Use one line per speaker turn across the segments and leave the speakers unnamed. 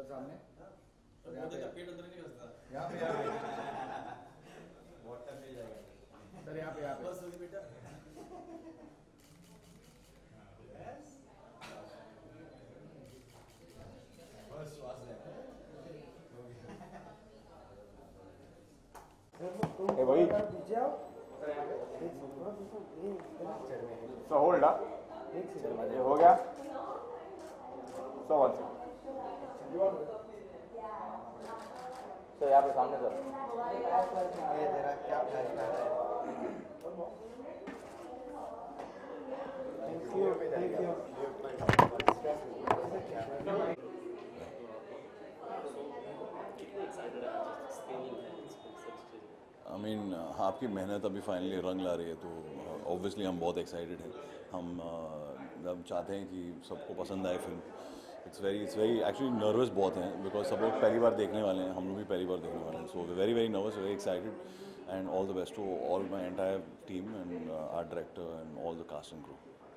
सामने
तो यहाँ पे पेट अंदर नहीं घुसता।
यहाँ पे
बहुत टाइम मिल जाएगा
सर, यहाँ पे
बस होगी बेटा। बस श्वास ले।
Hey, buddy. So hold up. ये हो गया. So one second. So यहाँ पे सामने सर.
ये तेरा क्या फैसला है? Thank you.
आई मीन आपकी मेहनत अभी फाइनली रंग ला रही है, तो ऑब्वियसली हम बहुत एक्साइटेड हैं. हम चाहते हैं कि सबको पसंद आए film. It's very actually nervous बहुत हैं, बिकॉज सब लोग पहली बार देखने वाले हैं, हम लोग भी पहली बार देखने वाले हैं. So very very nervous, very excited, and all the best to all my entire team and art director and all the cast and crew.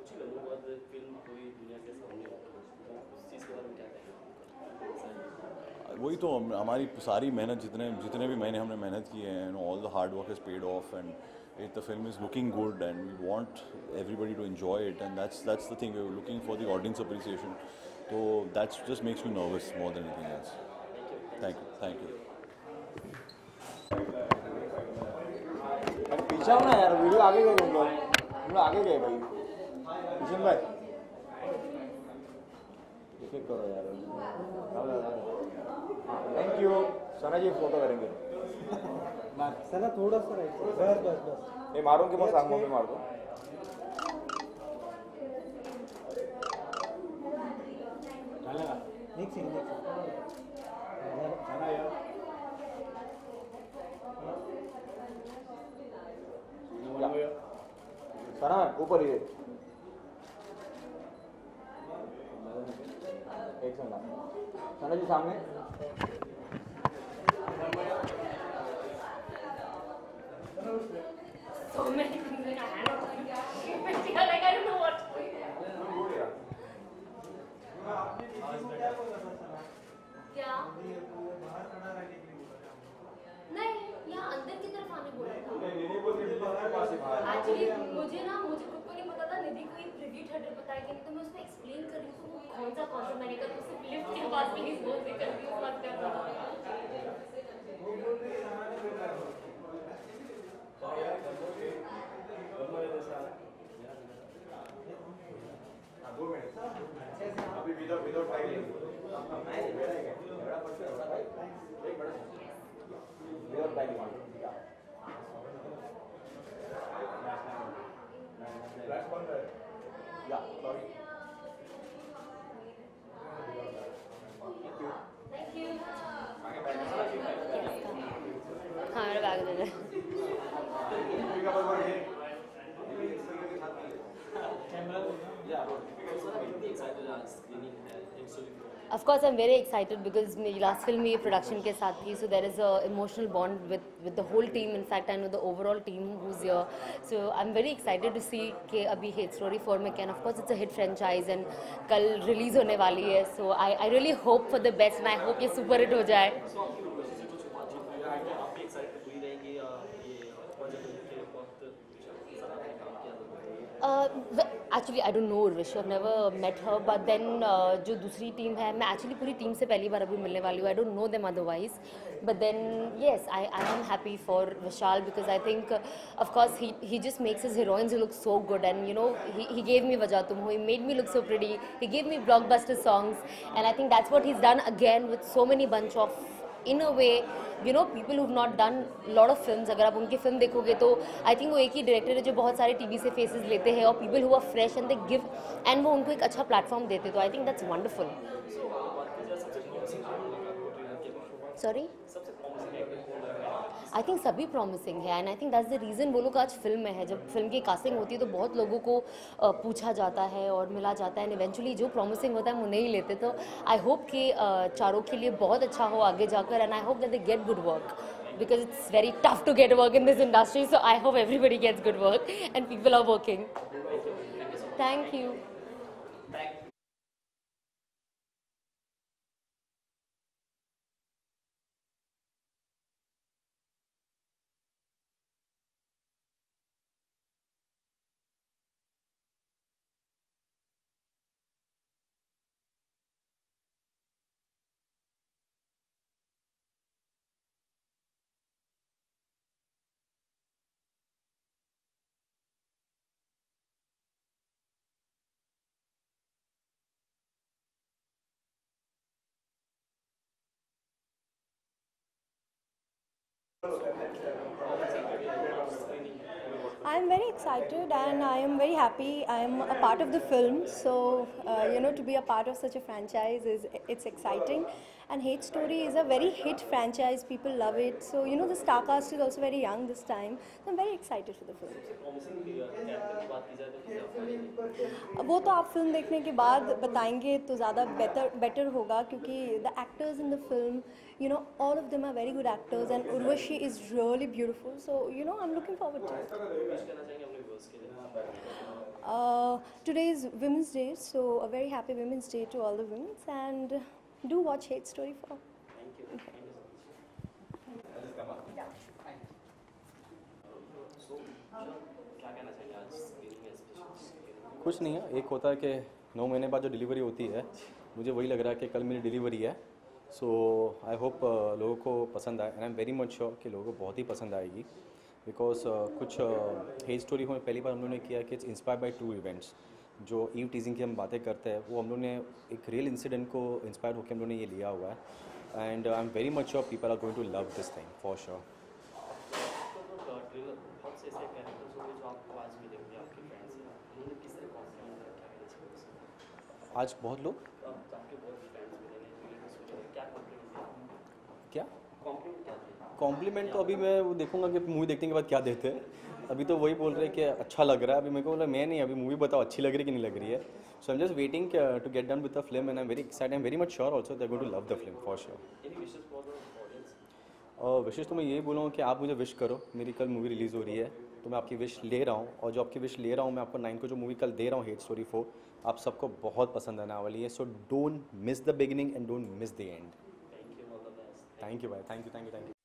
वही तो हमारी सारी मेहनत, जितने भी महीने हमने मेहनत की है, all the hard work is paid off, and if the film is looking good and we want everybody to enjoy it, and that's the thing, we're looking for the audience appreciation, so that just makes me nervous more than anything else. Thank you.
पीछे हो ना यार, video आगे गए तुम लोग आगे गए भाई. किशन भाई चेक करो यार. Thank you. Sana ji photo करेंगे.
सना थोड़ा सा राइट. बस
ये मारूं कि मैं सांग में मार दूं.
नेक्स्ट सीन सना यार.
सना ऊपर ही एक सना. सना जी सामने.
So many things in my hand. I feel like I don't know what to do. क्या? नहीं, यहाँ अंदर की तरफ आने बोला था. Actually मुझे खुद को नहीं पता था. निधि को ये प्रीव्यू थिएटर बताया कि नहीं, तो मैं उसको एक्सप्लेन कर रही हूँ कौन सा मैंने कहा तो सिर्फ लिफ्ट के पास प्लीज बोल दे कर दी मत करना.
अभी विदाउट टाइमिंग विदाउट टाइमिंग या सॉरी.
Thank you.
हाँ मेरा बैग दे दे. Of course, I'm very excited because मेरी last film ये production के साथ थी, so there is a emotional bond with the whole team. In fact, I know the overall team who's here, so I'm very excited to see कि अभी Hate Story 4 में क्या. And of course, it's a hit franchise and कल release होने वाली है, so I really hope for the best and I hope ये super hit हो जाए. Actually, I don't know Urvashi. I've never met her. But then जो दूसरी team है, मैं actually पूरी टीम से पहली बार अभी मिलने वाली हूँ. I don't know them otherwise. But then yes, I am happy for Vishal because I think, of course, he just makes his heroines look so good, and you know he gave me Wajah Tum Ho. He made me look so pretty. He gave me blockbuster songs, and I think that's what he's done again with so many bunch of, in a way, you know, people who've not done lot of films. अगर आप उनकी film देखोगे तो I think वो एक ही director है जो बहुत सारे टीवी से फेसेस लेते हैं और people who are fresh and they give, and वो उनको एक अच्छा प्लेटफॉर्म देते. तो I think that's wonderful. Sorry? I think सभी प्रॉमिसिंग है, and I think that's the reason वो लोग आज फिल्म में है. जब फिल्म की कास्टिंग होती है तो बहुत लोगों को पूछा जाता है और मिला जाता है, एंड इवेंचुअली जो प्रॉमिसिंग होता है वो नहीं लेते. तो आई होप कि चारों के लिए बहुत अच्छा हो आगे जाकर, and I hope that they get good work because it's very tough to get work in this industry. So I hope everybody gets good work and people are working. Thank you.
I'm very excited and I am very happy. I am a part of the film, so to be a part of such a franchise it's exciting. And Hate Story is a very hit franchise. People love it. So the star cast is also very young this time. So I'm very excited for the film. वो तो आप film देखने के बाद बताएंगे तो ज़्यादा better होगा क्योंकि the actors in the film, all of them are very good actors and Urvashi is really beautiful. So I'm looking forward to it. Today is Women's Day, so a very happy Women's Day to all the women, and do watch Hate Story 4.
कुछ नहीं है, एक होता है कि 9 महीने बाद जो डिलीवरी होती है, मुझे वही लग रहा है कि कल मेरी डिलीवरी है. सो आई होप लोगों को पसंद आए and I am very much sure कि लोगों को बहुत ही पसंद आएगी बिकॉज कुछ हेट स्टोरी में पहली बार हम लोगों ने किया कि it's inspire by true events. जो ईव टीजिंग की हम बातें करते हैं वो हम लोगों ने एक रियल इंसिडेंट को इंस्पायर होकर हम लोगों ने ये लिया हुआ है and I am very much sure people are going to love this thing for sure. आज बहुत लोग क्या कॉम्प्लीमेंट तो अभी मैं वो देखूंगा कि मूवी देखने के बाद क्या देते हैं. अभी तो वही बोल रहे हैं कि अच्छा लग रहा है. अभी मेरे को बोला मैं नहीं, अभी मूवी बताओ अच्छी लग रही है कि नहीं लग रही है. So I am just waiting to get done with the film and I am very excited. I am very much sure also they are going to love the film for sure. विशेष तो मैं यही बोलूँगा कि आप मुझे wish करो. मेरी कल मूवी रिलीज़ हो रही है तो मैं आपकी विश ले रहा हूँ और जो आपकी विश ले रहा हूँ मैं आपको 9 को जो मूवी कल दे रहा हूँ हेट स्टोरी 4 आप सबको बहुत पसंद आने वाली है. So don't miss the beginning and don't miss the end. Thank you भाई. Thank you.